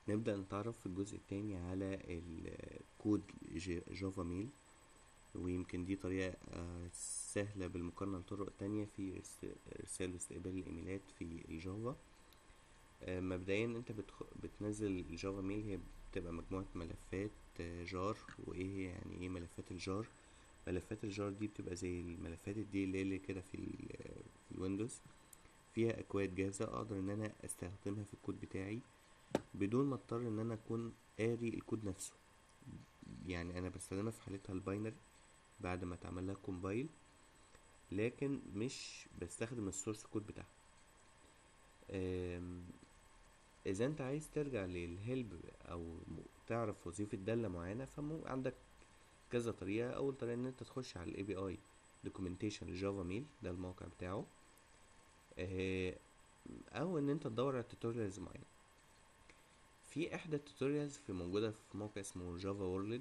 نبدأ نتعرف في الجزء التاني على الكود جافا ميل. ويمكن دي طريقة سهلة بالمقارنة لطرق تانية في إرسال واستقبال الإيميلات في الجافا. مبدئيا أنت بتنزل الجافا ميل، هي بتبقى مجموعة ملفات جار. وإيه هي يعني إيه ملفات الجار؟ ملفات الجار دي بتبقى زي الملفات الدي ال كده في الويندوز، فيها أكواد جاهزة أقدر إن أنا أستخدمها في الكود بتاعي بدون ما اضطر ان انا اكون قاري الكود نفسه. يعني انا بستخدمها في حالتها الباينري بعد ما اتعمل لها كومبايل، لكن مش بستخدم السورس كود بتاعها. اذا انت عايز ترجع للهيلب او تعرف وظيفة دالة معينة، عندك كذا طريقة. اول طريقة ان انت تخش على الاي بي اي دوكيومنتيشن لجافا ميل، ده الموقع بتاعه. آه، او ان انت تدور على توتوريالز معينة. في احدى التوتوريالز موجودة في موقع اسمه جافا وورلد.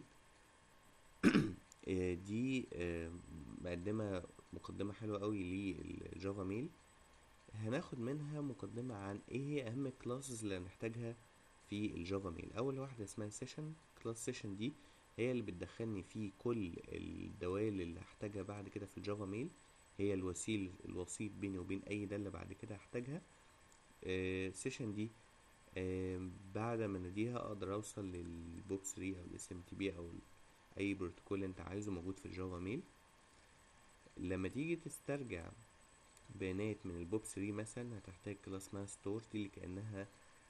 دي مقدمة مقدمة حلوة قوي للجافا ميل. هناخد منها مقدمة عن ايه هي اهم الكلاسز اللي هنحتاجها في الجافا ميل. اول واحدة اسمها سيشن. كلاس سيشن دي هي اللي بتدخلني في كل الدوال اللي هحتاجها بعد كده في الجافا ميل. هي الوسيط بيني وبين اي دالة بعد كده هحتاجها. سيشن دي بعد ما نديها اقدر اوصل للبوب 3 او الاس ام تي بي او اي بروتوكول انت عايزه موجود في الجافا ميل. لما تيجي تسترجع بيانات من البوب 3 مثلا، هتحتاج كلاس اسمها ستور، دي اللي كأنها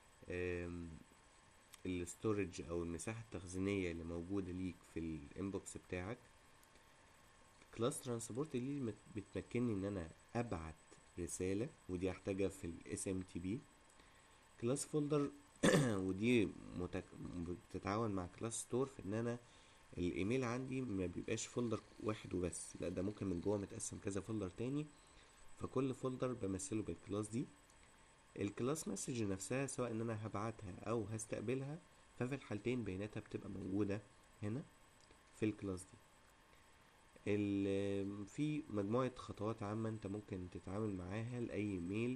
الستورج او المساحة التخزينية اللي موجودة ليك في الانبوكس بتاعك. كلاس ترانسبورت دي اللي بتمكنني ان انا ابعت رسالة، ودي هحتاجها في الاس ام تي بي. كلاس فولدر ودي بتتعاون مع كلاس ستور في ان انا الايميل عندي ما بيبقاش فولدر واحد وبس، لا ده ممكن من جوه متقسم كذا فولدر تاني، فكل فولدر بمثله بالكلاس دي. الكلاس مسج نفسها سواء ان انا هبعتها او هستقبلها، ففي الحالتين بياناتها بتبقى موجودة هنا في الكلاس دي. في مجموعة خطوات عامة انت ممكن تتعامل معاها لأي ميل.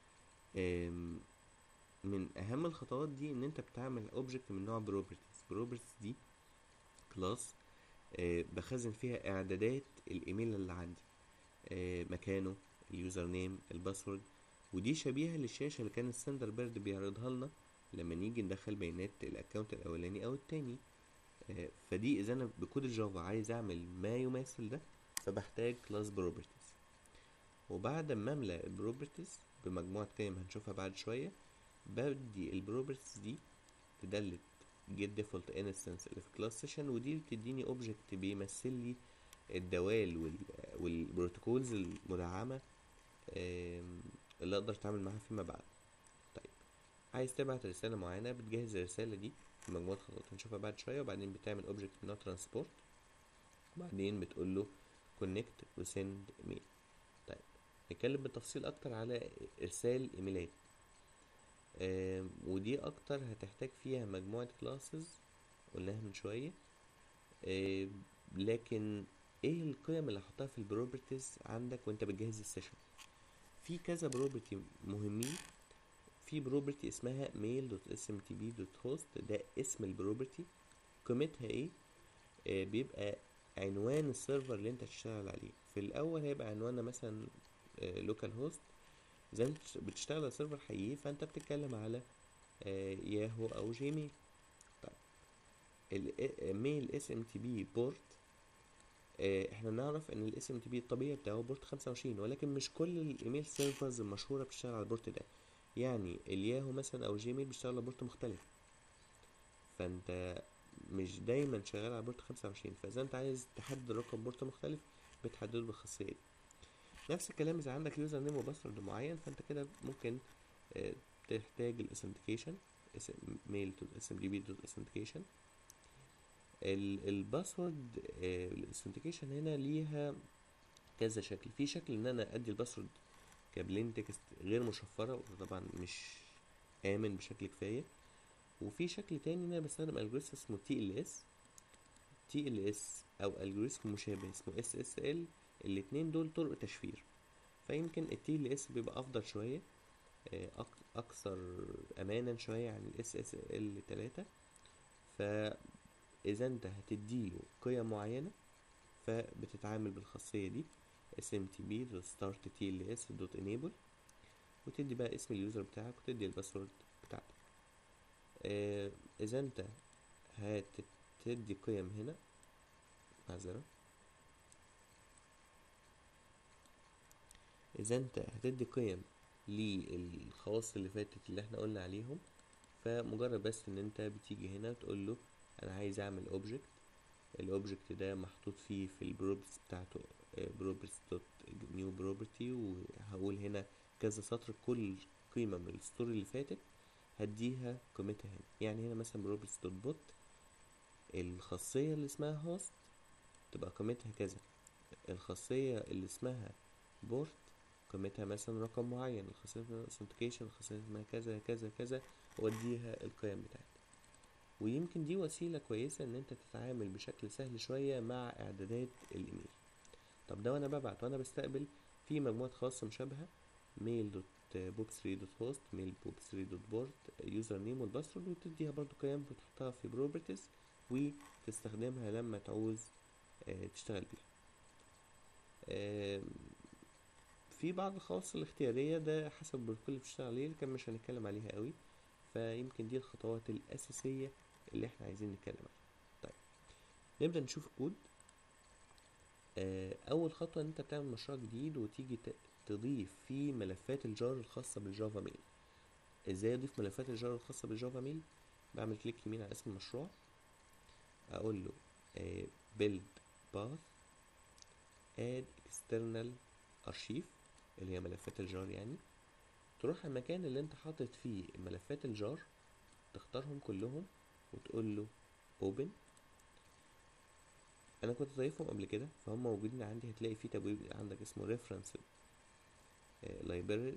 من اهم الخطوات دي ان انت بتعمل اوبجكت من نوع بروبرتيز دي كلاس بخزن فيها اعدادات الايميل اللي عندي، مكانه، اليوزر نيم، الباسورد. ودي شبيهة للشاشة اللي كان السندر بيرد بيعرضها لنا لما نيجي ندخل بيانات الاكونت الاولاني او التاني. فدي اذا انا بكود الجافا عايز اعمل ما يماثل ده، فبحتاج كلاس بروبرتيز. وبعد ما املأ البروبرتيز بمجموعة قيم هنشوفها بعد شوية، بدي البروبرتيز دي تدلت get default instance اللي في class session، ودي بتديني object بيمثل لي الدوال والبروتوكولز المدعمة اللي اقدر اتعامل معاها فيما بعد. طيب، عايز تبعت رسالة معينة، بتجهز الرسالة دي بمجموعة خطوات هنشوفها بعد شوية، وبعدين بتعمل object من نوع transport، وبعدين بتقول له connect و send mail. طيب، نتكلم بالتفصيل اكتر على ارسال ايميلات. ودي اكتر هتحتاج فيها مجموعة classes قلناها من شوية. آه، لكن ايه القيم اللي هحطها في البروبرتيز عندك وانت بتجهز السيشن؟ في كذا بروبرتي مهمين. في بروبرتي اسمها mail.smtp.host، ده اسم البروبرتي. قيمتها ايه؟ بيبقى عنوان السيرفر اللي انت هتشتغل عليه. في الاول هيبقى عنواننا مثلا لوكال هوست، زي انت بتشتغل على سيرفر حقيقي فانت بتتكلم على ياهو او جيميل. طيب، الميل اس ام تي بي بورت، احنا نعرف ان الاس ام تي بي الطبيعي بتاعه بورت 25، ولكن مش كل الايميل سيرفرز المشهوره بتشتغل على البورت ده. يعني الياهو مثلا او جيميل بيشتغل على بورت مختلف، فانت مش دايما شغال على بورت 25. فاذا انت عايز تحدد رقم بورت مختلف بتحدده بالخاصيه دي. نفس الكلام اذا عندك يوزر نيم وباسورد معين، فانت كده ممكن تحتاج الاثنتيكيشن ميل تو smdb.authentication. الباسورد الاثنتيكيشن هنا ليها كذا شكل. في شكل ان انا ادي الباسورد كبلين تكست غير مشفرة، وده طبعا مش امن بشكل كفاية. وفي شكل تاني ان انا بستخدم الجوريثم اسمه تي ال اس او الجوريثم مشابه اسمه SSL. الاتنين دول طرق تشفير، فيمكن التي ال اس بيبقى افضل شوية. اكثر امانا شويه عن الاس اس ال 3. فاذا انت هتديله قيم معينه فبتتعامل بالخاصيه دي smtp.start_tls.enable، وتدي بقى اسم اليوزر بتاعك وتدي الباسورد بتاعتك. اذا انت هتدي قيم هنا، معذرة، اذا انت هتدي قيم للخواص اللي فاتت اللي احنا قلنا عليهم، فمجرد بس ان انت بتيجي هنا تقول له انا عايز اعمل اوبجكت، الاوبجكت ده محطوط فيه في البروبرتيز بتاعته بروبرتيز دوت نيو بروبرتي، وهقول هنا كذا سطر كل قيمة من السطور اللي فاتت هديها قيمتها هنا. يعني هنا مثلا بروبرتيز دوت بوت، الخاصية اللي اسمها هوست تبقى قيمتها كذا، الخاصية اللي اسمها بورت قيمتها مثلا رقم معين، الخاصية اسمها authentication الخاصية اسمها كذا كذا كذا، واديها القيم بتاعتها. ويمكن دي وسيلة كويسة ان انت تتعامل بشكل سهل شوية مع اعدادات الايميل. طب ده وانا ببعت وانا بستقبل في مجموعة خواص مشابهة، mail.bob3.host mail.bob3.board يوزر نيم والباسورد، وتديها برضو قيم بتحطها في بروبرتيز وتستخدمها لما تعوز تشتغل بيها. في بعض الخواص الاختيارية ده حسب البروتوكول اللي بتشتغل عليه، لكن مش هنتكلم عليها قوي. فيمكن دي الخطوات الأساسية اللي احنا عايزين نتكلم عنها. طيب نبدأ نشوف الكود. أول خطوة ان انت بتعمل مشروع جديد وتيجي تضيف فيه ملفات الجار الخاصة بالجافا ميل. ازاي اضيف ملفات الجار الخاصة بالجافا ميل؟ بعمل كليك يمين على اسم المشروع، اقول له build path add external archive اللي هي ملفات الجار يعني. تروح على المكان اللي انت حاطط فيه ملفات الجار، تختارهم كلهم وتقول له open. انا كنت ضايفهم قبل كده فهم موجودين عندي، هتلاقي فيه تبويب عندك اسمه reference libraries.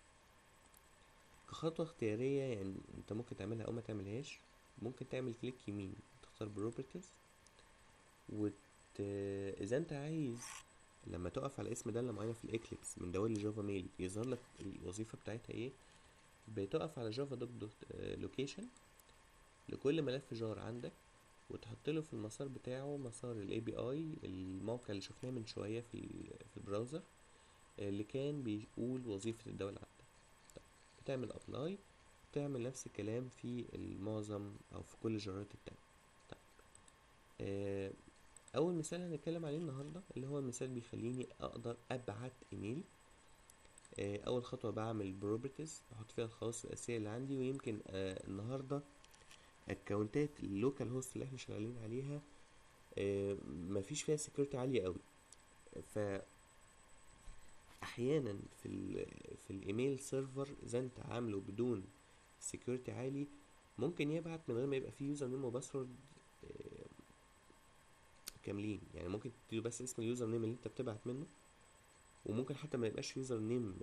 كخطوة اختيارية يعني انت ممكن تعملها او ما تعملهاش. ممكن تعمل كليك يمين تختار properties اذا انت عايز لما تقف على اسم دالة معينة في الاكليبس من دوال الجافا ميل يظهر لك الوظيفة بتاعتها ايه، بتقف على جافا دوت لوكيشن لكل ملف جار عندك، وتحط له في المسار بتاعه مسار الاي بي اي، الموقع اللي شفناه من شويه في البراوزر اللي كان بيقول وظيفه الدوله عندك. طيب بتعمل ابلاي، تعمل نفس الكلام في المعظم او في كل الجارات التانية. طيب اول مثال هنتكلم عليه النهارده اللي هو المثال بيخليني اقدر ابعت ايميل. اول خطوه بعمل بروبرتيز احط فيها الخواص الاساسيه اللي عندي، ويمكن النهارده اكونتات اللوكال هوست اللي احنا شغالين عليها مفيش فيها سكيورتي عاليه قوي. ف احيانا في الايميل سيرفر اذا انت عامله بدون سكيورتي عالي ممكن يبعت من غير ما يبقى فيه يوزر نيم وباسورد كاملين. يعني ممكن تديله بس اسم اليوزر نيم اللي انت بتبعت منه، وممكن حتى ما يبقاش يوزر نيم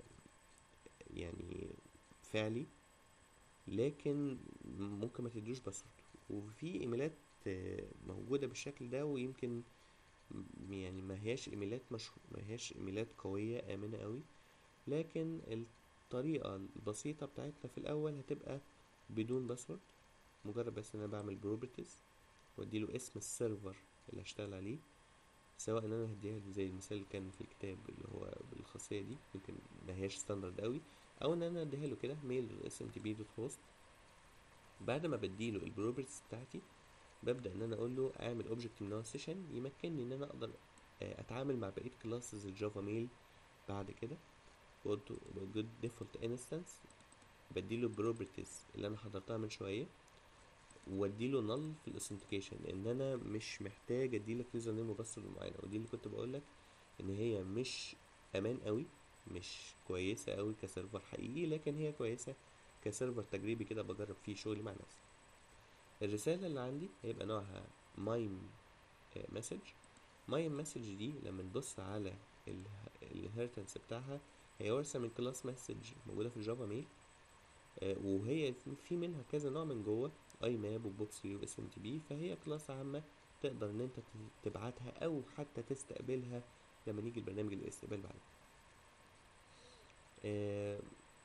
يعني فعلي، لكن ممكن ما تديلوش باسورد. وفي ايميلات موجودة بالشكل ده، ويمكن يعني ما هياش ايميلات ما هياش ايميلات قوية آمنة قوي، لكن الطريقة البسيطة بتاعتنا في الاول هتبقى بدون باسورد. مجرد بس ان انا بعمل بروبرتيز واديله اسم السيرفر اللي هشتغل عليه، سواء ان انا هديها زي المثال اللي كان في الكتاب اللي هو بالخاصية دي يمكن ما هياش ستاندرد قوي، او ان انا اديها له كده mail.smtp.host. بعد ما بديله البروبرتيز بتاعتي ببدأ ان انا اقول له اعمل اوبجكت من نوع سيشن يمكنني ان انا اقدر اتعامل مع بقية كلاسز الجافا ميل. بعد كده جود ديفولت انستنس بديله البروبرتيز اللي انا حضرتها من شوية، واديله نل في الاوثنتيكيشن ان انا مش محتاج اديلك يوزر نيم وباسورد معينه. ودي اللي كنت بقولك ان هي مش امان قوي، مش كويسه قوي كسيرفر حقيقي، لكن هي كويسه كسيرفر تجريبي كده بجرب فيه شغلي مع نفسي. الرساله اللي عندي هيبقى نوعها مايم مسج. مايم مسج دي لما نبص على الهيرتنس بتاعها هي ورثه من كلاس مسج موجوده في الجافا ميل، وهي في منها كذا نوع من جوه اي ماب وبوكسي واس ام تي بي، فهي كلاس عامه تقدر ان انت تبعتها او حتى تستقبلها لما نيجي البرنامج الاستقبال بعدها.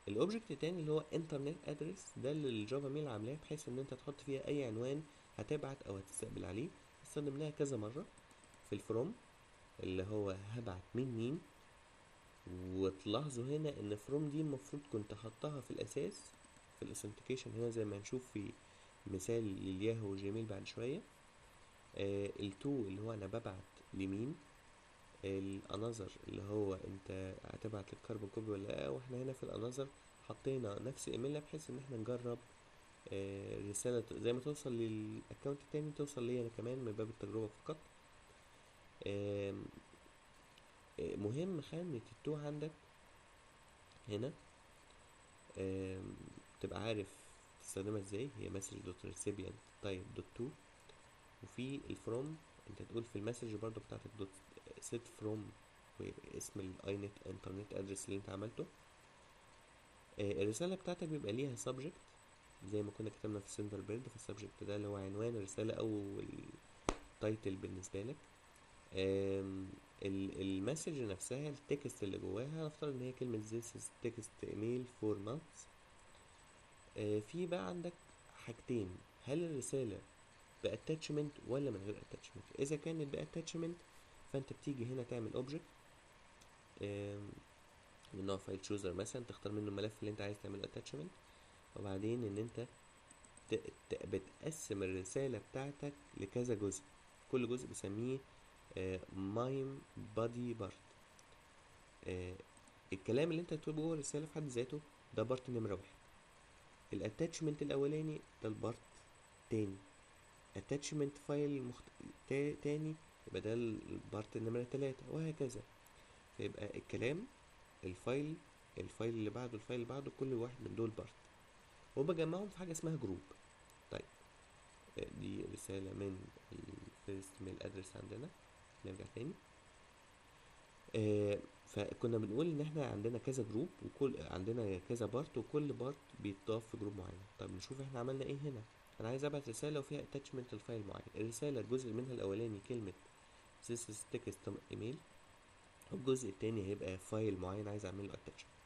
الاوبجكت التاني اللي هو انترنت ادرس، ده اللي الجافا ميل عاملاه بحيث ان انت تحط فيها اي عنوان هتبعت او هتستقبل عليه. استخدمناها كذا مره في الفروم اللي هو هبعت من مين. وتلاحظوا هنا ان فروم دي المفروض كنت احطها في الاساس في الاوثنتيكيشن هنا زي ما هنشوف في مثال للياهو وجيميل بعد شويه. التو اللي هو انا ببعت لمين. الانذر اللي هو انت هتبعت للكربون كوبي ولا لا، واحنا هنا في الانذر حطينا نفس ايميلنا بحيث ان احنا نجرب رسالة زي ما توصل للاكونت التاني توصل لي انا كمان من باب التجربة فقط. مهم خانة التو عندك هنا تبقى عارف تستخدمها ازاي. هي مسج دوت ريسيبيانت تايب دوت تو، وفي الفروم انت تقول في المسج برضو بتاعتك دوت سيت فروم واسم الاي نت انترنت ادرس اللي انت عملته. الرسالة بتاعتك بيبقى ليها سبجكت زي ما كنا كتبنا في سندر بيرد. فالسبجكت ده اللي هو عنوان الرسالة او التايتل بالنسبة لك. المسج نفسها التكست اللي جواها نفترض ان هي كلمة this is text email for months. في بقى عندك حاجتين، هل الرسالة باتاتشمنت ولا من غير اتاتشمنت. اذا كانت باتاتشمنت فانت بتيجي هنا تعمل اوبجكت من نوع فايل تشوزر مثلا، تختار منه الملف اللي انت عايز تعمله اتاتشمنت. وبعدين ان انت بتقسم الرسالة بتاعتك لكذا جزء، كل جزء بسميه مايم بادي بارت. الكلام اللي انت هتكتبه جوه الرسالة في حد ذاته ده بارت نمرة واحد. الاتاتشمنت الاولاني ده البارت تاني. اتاتشمنت فايل تاني يبقى ده البارت نمرة تلاتة، وهكذا. فيبقى الكلام الفايل اللي بعده الفايل اللي بعده كل واحد من دول بارت، وبجمعهم في حاجة اسمها جروب. طيب دي رسالة من الفيرست ميل ادرس عندنا. نرجع تاني. فكنا بنقول ان احنا عندنا كذا جروب وكل عندنا كذا بارت وكل بارت بيتضاف في جروب معين. طب نشوف احنا عملنا ايه هنا. انا عايز ابعت رسالة وفيها اتاتشمنت الفايل معين. الرسالة الجزء منها الاولاني كلمة this is text email، والجزء التاني هيبقى فايل معين عايز اعمله اتاتشمنت.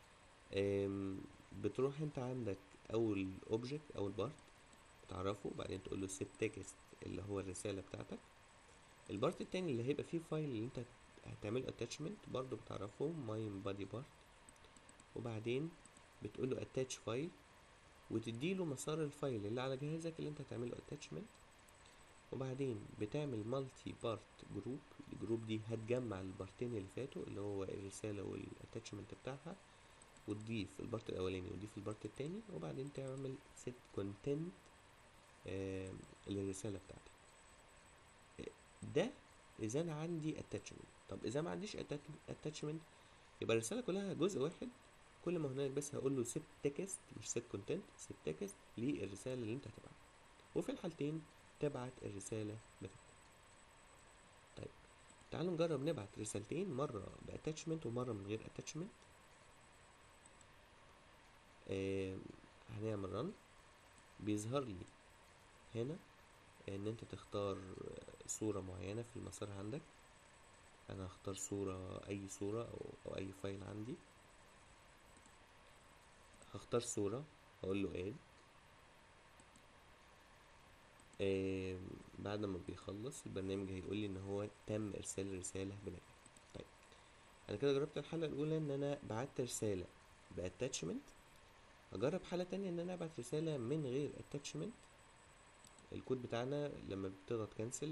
بتروح انت عندك اول اوبجكت او البارت بتعرفه، وبعدين تقول له set text اللي هو الرسالة بتاعتك. البارت التاني اللي هيبقى فيه فايل اللي انت هتعمله اتاتشمنت برضو بتعرفه my body part، وبعدين بتقول له attach فايل وتديله مسار الفايل اللي على جهازك اللي انت هتعمله اتاتشمنت. وبعدين بتعمل مالتي بارت جروب. الجروب دي هتجمع البارتين اللي فاتوا اللي هو الرسالة والاتاتشمنت بتاعها، وتضيف البارت الاولاني وتضيف البارت التاني، وبعدين تعمل set content للرسالة بتاعتك. ده اذا انا عندي attachment. طب اذا ما عنديش attachment يبقى الرسالة كلها جزء واحد. كل ما هناك بس هقول له set text مش set content، set text للرسالة اللي انت هتبعتها، وفي الحالتين تبعت الرسالة بتاعتك. طيب تعالوا نجرب نبعت رسالتين، مرة باتاتشمنت ومرة من غير اتاتشمنت. هنعمل رن. بيظهر لي هنا ان انت تختار صورة معينة في المسار عندك. انا هختار صورة، اي صورة او اي فايل عندي. هختار صورة اقول له add. بعد ما بيخلص البرنامج هيقول لي ان هو تم ارسال الرسالة بنجاح. طيب انا كده جربت الحالة الاولى ان انا بعت رسالة باتاتشمنت. هجرب حالة تانية ان انا ابعت رسالة من غير اتاتشمنت. الكود بتاعنا لما بتضغط كانسل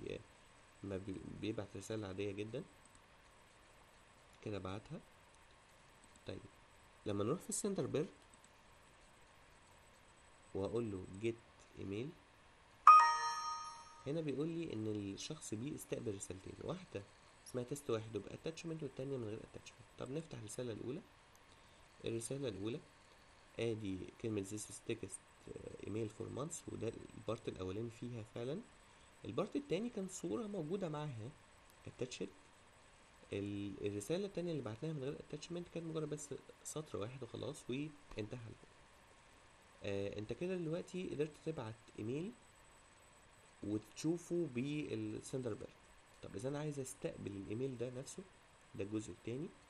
بيبعت رسالة عادية جدا كده بعتها. طيب لما نروح في السندر بيرد واقول له جيت ايميل، هنا بيقول لي ان الشخص بي استقبل رسالتين، واحدة اسمها تيست واحد وباتاتشمنت والتانية من غير اتاتشمنت. طب نفتح الرسالة الاولى. الرسالة الاولى ادي كلمة this is text email for months، وده البارت الاولاني فيها فعلا. البارت التاني كان صورة موجودة معاها attached. الرسالة التانية اللي بعتناها من غير attachment كانت مجرد بس سطر واحد وخلاص وانتهى. انت كده دلوقتي قدرت تبعت ايميل وتشوفه بالسندر بيرد. طب اذا انا عايز استقبل الايميل ده نفسه، ده الجزء التاني،